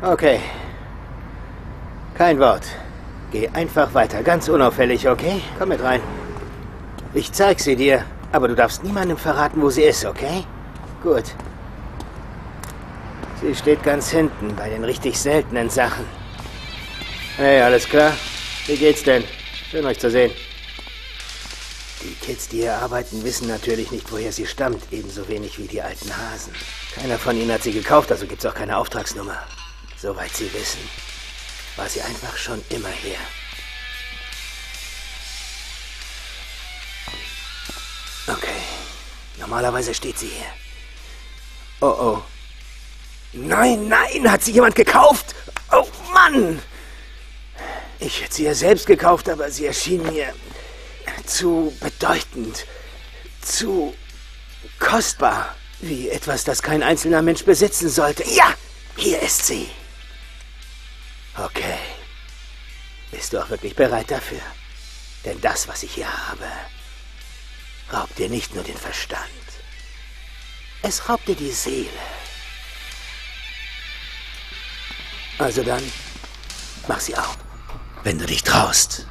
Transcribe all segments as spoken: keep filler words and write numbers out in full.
Okay. Kein Wort. Geh einfach weiter, ganz unauffällig, okay? Komm mit rein. Ich zeig sie dir, aber du darfst niemandem verraten, wo sie ist, okay? Gut. Sie steht ganz hinten, bei den richtig seltenen Sachen. Hey, alles klar? Wie geht's denn? Schön, euch zu sehen. Die Kids, die hier arbeiten, wissen natürlich nicht, woher sie stammt, ebenso wenig wie die alten Hasen. Keiner von ihnen hat sie gekauft, also gibt's auch keine Auftragsnummer. Soweit sie wissen, war sie einfach schon immer hier. Okay, normalerweise steht sie hier. Oh oh. Nein, nein, hat sie jemand gekauft? Oh Mann! Ich hätte sie ja selbst gekauft, aber sie erschien mir zu bedeutend, zu kostbar, wie etwas, das kein einzelner Mensch besitzen sollte. Ja, hier ist sie. Okay. Bist du auch wirklich bereit dafür? Denn das, was ich hier habe, raubt dir nicht nur den Verstand. Es raubt dir die Seele. Also dann, mach sie auf, wenn du dich traust.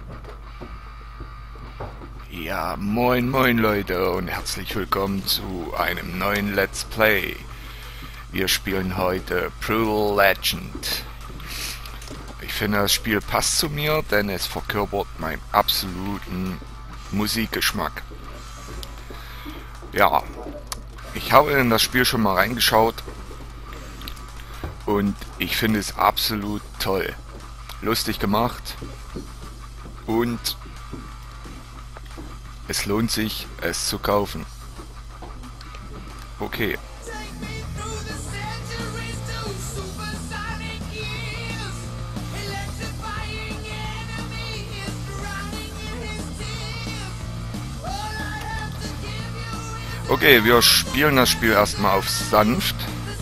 Ja, moin moin Leute und herzlich willkommen zu einem neuen Let's Play. Wir spielen heute Brutal Legend. Ich finde, das Spiel passt zu mir, denn es verkörpert meinen absoluten Musikgeschmack. Ja, ich habe in das Spiel schon mal reingeschaut und ich finde es absolut toll. Lustig gemacht und es lohnt sich, es zu kaufen. Okay. Okay, wir spielen das Spiel erstmal auf sanft.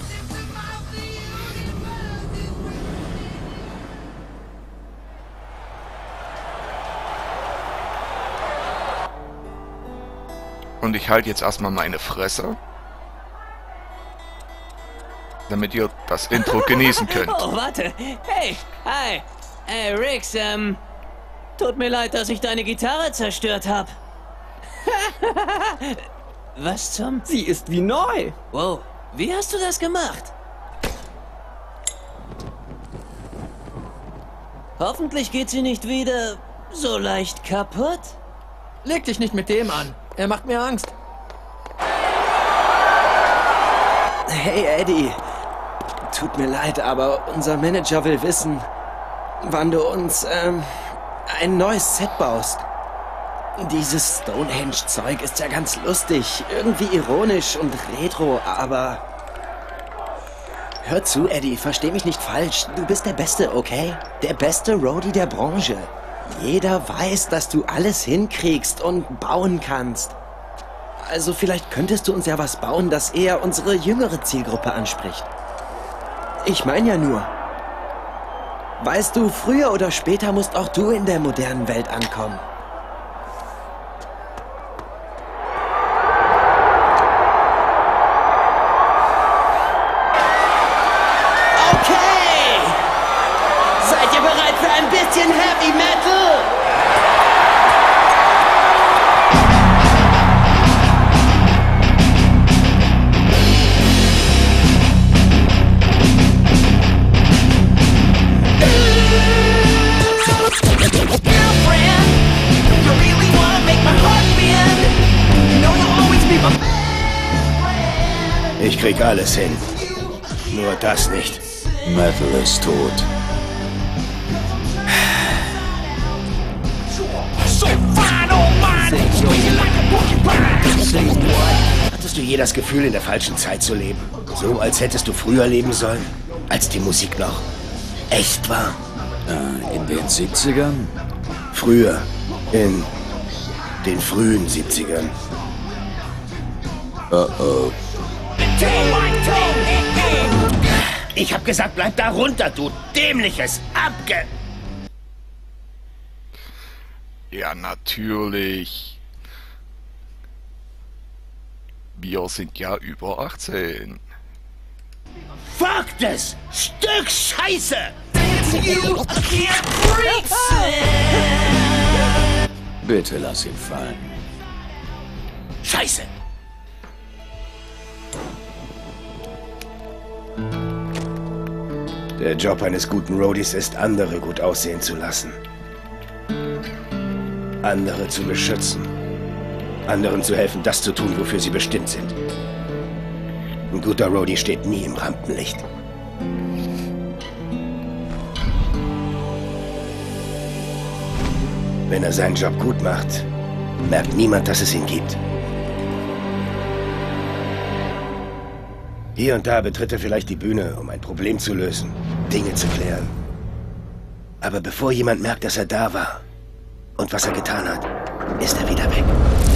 Und ich halte jetzt erstmal meine Fresse, damit ihr das Intro genießen könnt. Oh, warte. Hey, hi. Hey, Rix, ähm... tut mir leid, dass ich deine Gitarre zerstört habe. Was zum... Sie ist wie neu. Wow, wie hast du das gemacht? Hoffentlich geht sie nicht wieder so leicht kaputt. Leg dich nicht mit dem an. Er macht mir Angst. Hey, Eddie. Tut mir leid, aber unser Manager will wissen, wann du uns, ähm, ein neues Set baust. Dieses Stonehenge-Zeug ist ja ganz lustig, irgendwie ironisch und retro, aber... Hör zu, Eddie, versteh mich nicht falsch. Du bist der Beste, okay? Der beste Roadie der Branche. Jeder weiß, dass du alles hinkriegst und bauen kannst. Also vielleicht könntest du uns ja was bauen, das eher unsere jüngere Zielgruppe anspricht. Ich meine ja nur... Weißt du, früher oder später musst auch du in der modernen Welt ankommen. Okay! Seid ihr bereit für ein bisschen Heavy Metal? Ich krieg alles hin. Nur das nicht. Metal ist tot. Hattest du je das Gefühl, in der falschen Zeit zu leben? So, als hättest du früher leben sollen? Als die Musik noch echt war? Äh, in den siebzigern? Früher. In den frühen siebzigern. Oh oh. Ich hab gesagt, bleib da runter, du dämliches Abge... Ja, natürlich. Wir sind ja über achtzehn. Fuck das Stück Scheiße! Bitte lass ihn fallen. Scheiße! Der Job eines guten Roadies ist, andere gut aussehen zu lassen. Andere zu beschützen. Anderen zu helfen, das zu tun, wofür sie bestimmt sind. Ein guter Roadie steht nie im Rampenlicht. Wenn er seinen Job gut macht, merkt niemand, dass es ihn gibt. Hier und da betritt er vielleicht die Bühne, um ein Problem zu lösen, Dinge zu klären. Aber bevor jemand merkt, dass er da war und was er getan hat, ist er wieder weg.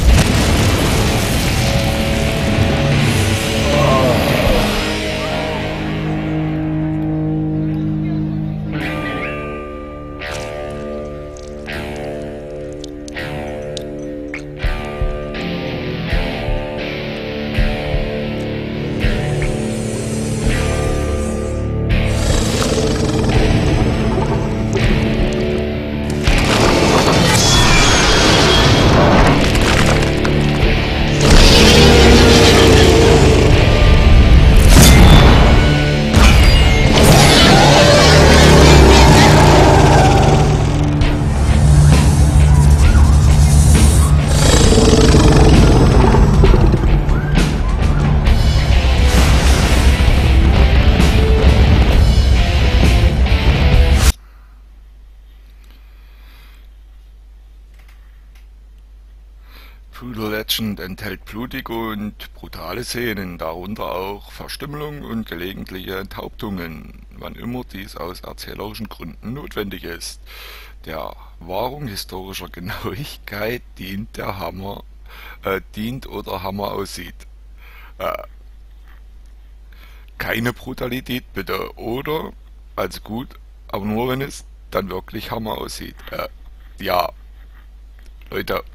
Brutal Legend enthält blutige und brutale Szenen, darunter auch Verstümmelung und gelegentliche Enthauptungen, wann immer dies aus erzählerischen Gründen notwendig ist. Der Wahrung historischer Genauigkeit dient der Hammer, äh, dient oder Hammer aussieht. Äh, keine Brutalität bitte, oder? Also gut, aber nur wenn es dann wirklich Hammer aussieht. Äh, ja, Leute.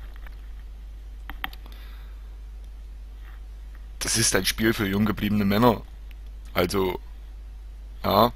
Das ist ein Spiel für jung gebliebene Männer. Also, ja.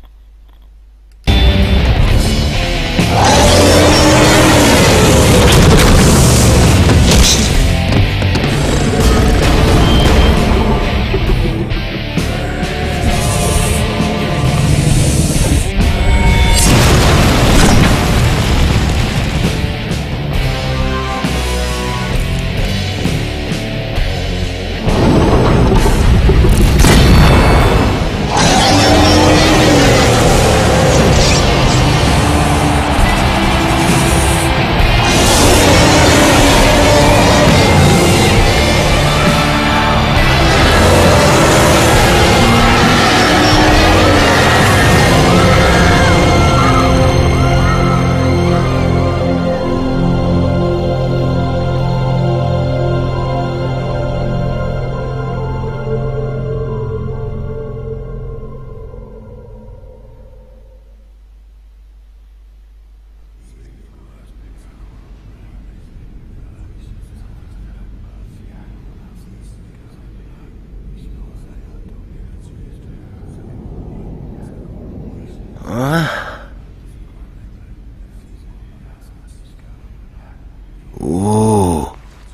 Oh.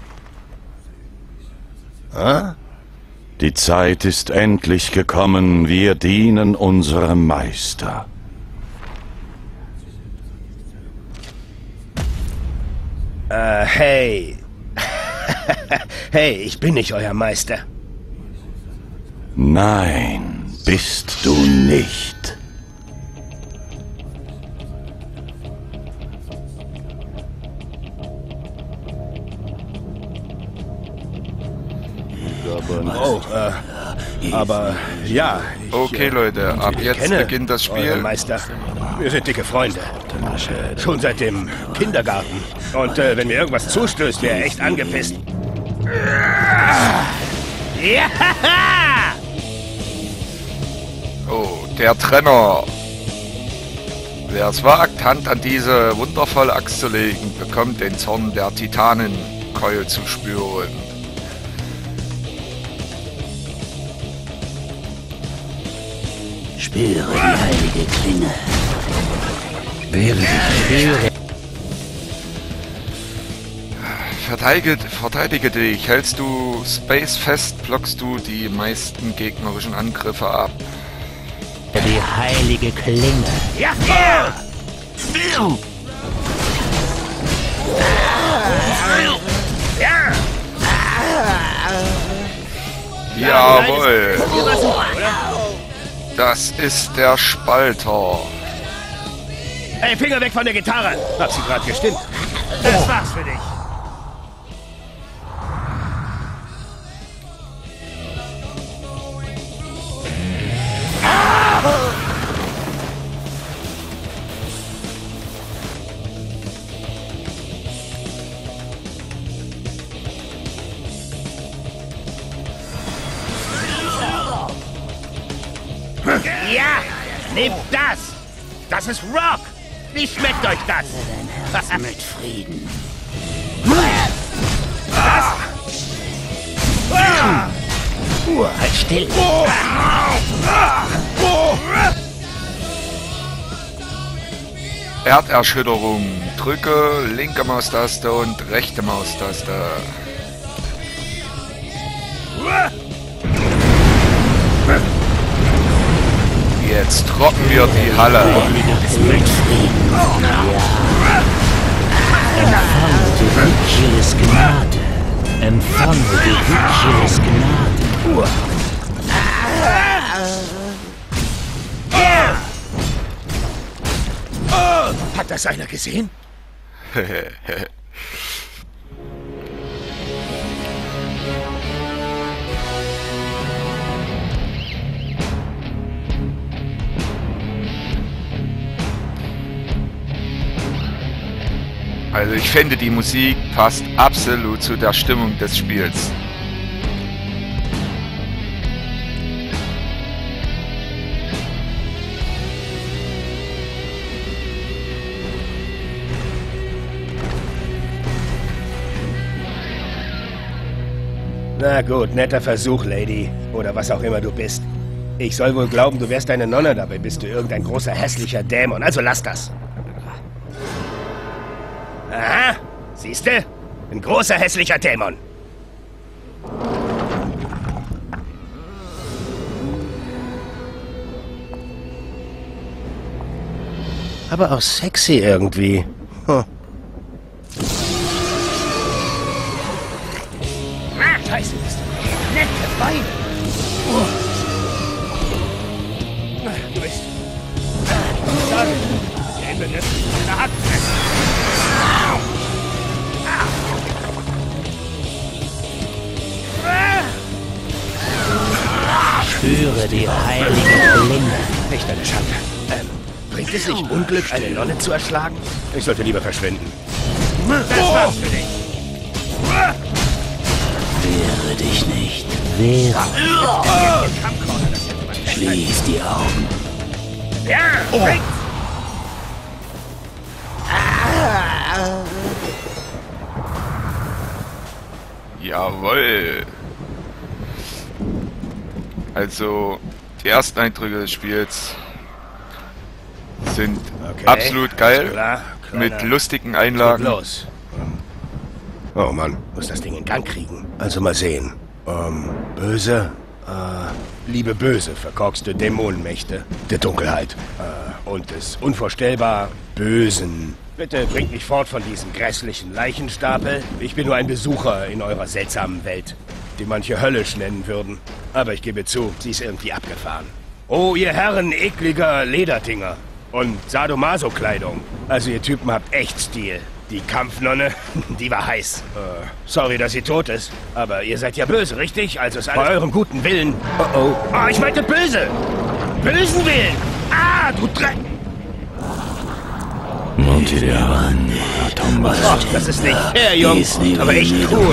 Ah? Die Zeit ist endlich gekommen, wir dienen unserem Meister. Äh, hey. Hey, ich bin nicht euer Meister. Nein, bist du nicht. Oh, äh, aber ja. Ich, Okay, Leute, ab ich jetzt kenne beginnt das euren Spiel. Meister. Wir sind dicke Freunde. Schon seit dem Kindergarten. Und äh, wenn mir irgendwas zustößt, wäre er echt angepisst. Ja! Oh, der Trenner. Wer es wagt, Hand an diese wundervolle Axt zu legen, bekommt den Zorn der Titanenkeule zu spüren. Spüre die heilige Klinge. Wähle dich nicht. Verteidige, verteidige dich. Hältst du Space fest, blockst du die meisten gegnerischen Angriffe ab. Die heilige Klinge. Ja! Ja! Jawohl. Das ist der Spalter. Ey, Finger weg von der Gitarre! Hat sie gerade gestimmt. Das war's für dich. Ja, nehmt das! Das ist Rock! Wie schmeckt euch das? Das mit Frieden. Was? Halt still! Erderschütterung. Drücke linke Maustaste und rechte Maustaste. Jetzt rocken wir die Halle. Empfange die Witcheres Gnade. Empfange die Witcheres Gnade. Hat das einer gesehen? Also ich finde, die Musik passt absolut zu der Stimmung des Spiels. Na gut, netter Versuch, Lady. Oder was auch immer du bist. Ich soll wohl glauben, du wärst eine Nonne, dabei bist du irgendein großer, hässlicher Dämon. Also lass das. Aha, siehste? Ein großer, hässlicher Dämon. Aber auch sexy irgendwie. Hm. Ah, scheiße, bist du nette Beine. Oh. Du bist... Sorry. Die Hände nicht in der Hand. Spüre die heilige Klinge. Echt eine Schande. Ähm, bringt es nicht Unglück, eine Nonne zu erschlagen? Ich sollte lieber verschwinden. Das war's für dich. Wehre dich nicht. Wehre. Schließ die Augen. Ja, oh. Jawohl. Also, die ersten Eindrücke des Spiels sind okay, absolut geil, klar, mit lustigen Einlagen. Los. Oh Mann, muss das Ding in Gang kriegen. Also mal sehen. Ähm, böse, äh, liebe böse, verkorkste Dämonenmächte der Dunkelheit äh, und des unvorstellbar Bösen. Bitte bringt mich fort von diesem grässlichen Leichenstapel. Ich bin nur ein Besucher in eurer seltsamen Welt, die manche höllisch nennen würden. Aber ich gebe zu, sie ist irgendwie abgefahren. Oh, ihr Herren ekliger Lederdinger und Sadomaso-Kleidung. Also ihr Typen habt echt Stil. Die Kampfnonne, die war heiß. Äh, sorry, dass sie tot ist. Aber ihr seid ja böse, richtig? Also ist alles bei eurem guten Willen. Oh oh. Oh, ich meinte böse. Bösen Willen. Ah, du Dreck. Ach, das ist nicht fair, Jung. Aber echt cool.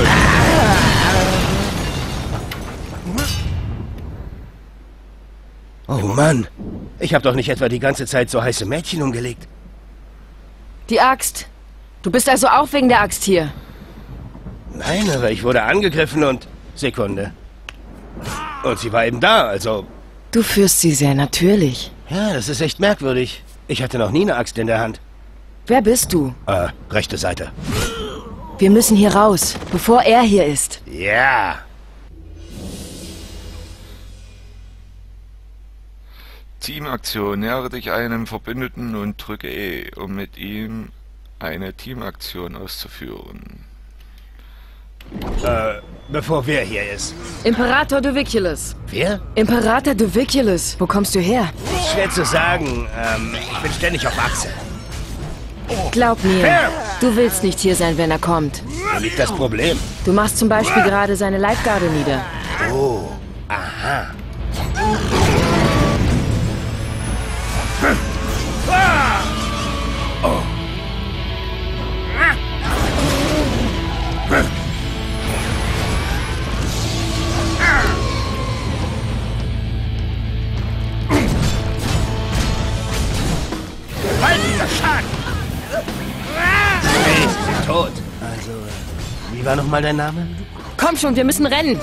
Oh Mann. Ich habe doch nicht etwa die ganze Zeit so heiße Mädchen umgelegt. Die Axt. Du bist also auch wegen der Axt hier. Nein, aber ich wurde angegriffen und... Sekunde. Und sie war eben da, also... Du führst sie sehr natürlich. Ja, das ist echt merkwürdig. Ich hatte noch nie eine Axt in der Hand. Wer bist du? Äh, rechte Seite. Wir müssen hier raus, bevor er hier ist. Ja. Teamaktion. Nähere dich einem Verbündeten und drücke E, um mit ihm eine Teamaktion auszuführen. Äh, bevor wer hier ist. Imperator Duviculus. Wer? Imperator Duviculus. Wo kommst du her? Schwer zu sagen. Ähm, ich bin ständig auf Achse. Glaub mir, du willst nicht hier sein, wenn er kommt. Wo liegt das Problem? Du machst zum Beispiel gerade seine Leibgarde nieder. Oh, aha. Oh. Halt, dieser Schaden! Hey, sie sind tot. Also, äh, wie war nochmal dein Name? Komm schon, wir müssen rennen.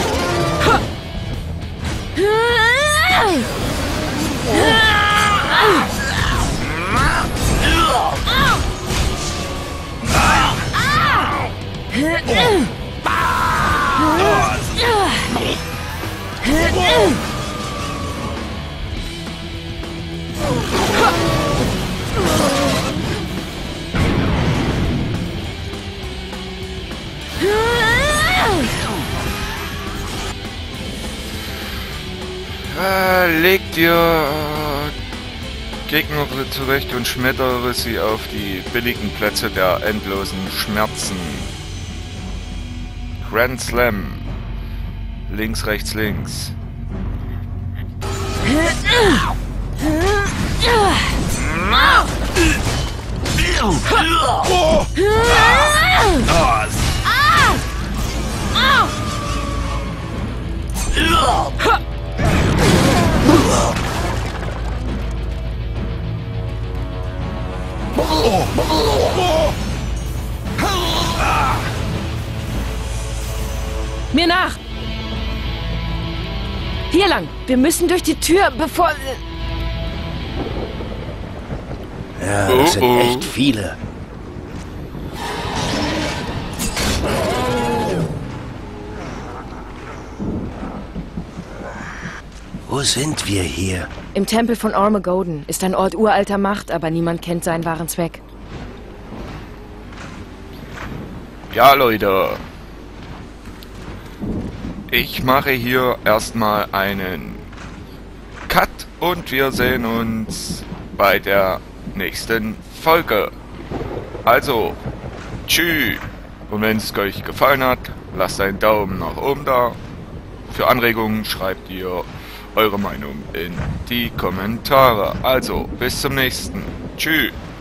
Äh, leg dir äh, Gegner zurecht und schmettere sie auf die billigen Plätze der endlosen Schmerzen. Grand Slam. Links, rechts, links. Mir nach! Hier lang! Wir müssen durch die Tür, bevor... Ja, das sind Oh, oh. echt viele. Wo sind wir hier? Im Tempel von Armageddon ist ein Ort uralter Macht, aber niemand kennt seinen wahren Zweck. Ja, Leute. Ich mache hier erstmal einen Cut und wir sehen uns bei der nächsten Folge. Also, tschüss. Und wenn es euch gefallen hat, lasst einen Daumen nach oben da. Für Anregungen schreibt ihr eure Meinung in die Kommentare. Also, bis zum nächsten. Tschüss.